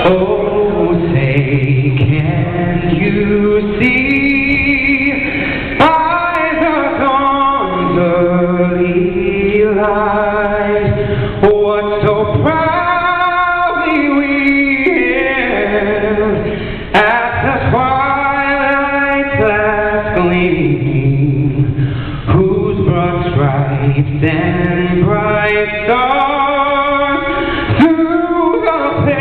Oh, say, can you see by the dawn's early light what so proudly we hailed at the twilight's last gleam, whose broad stripes and bright stars through the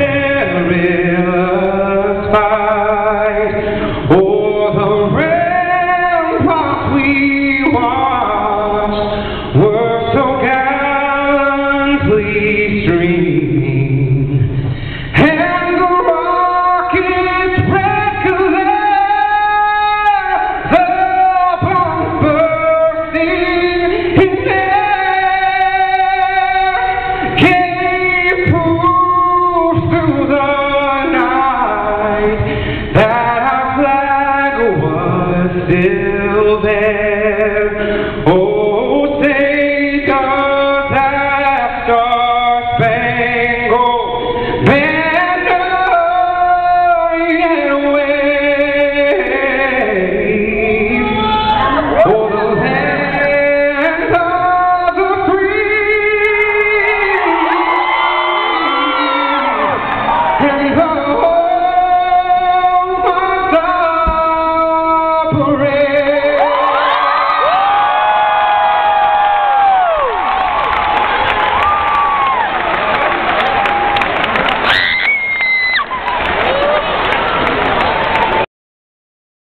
perilous fight o'er the ramparts we watched were so gallantly streaming.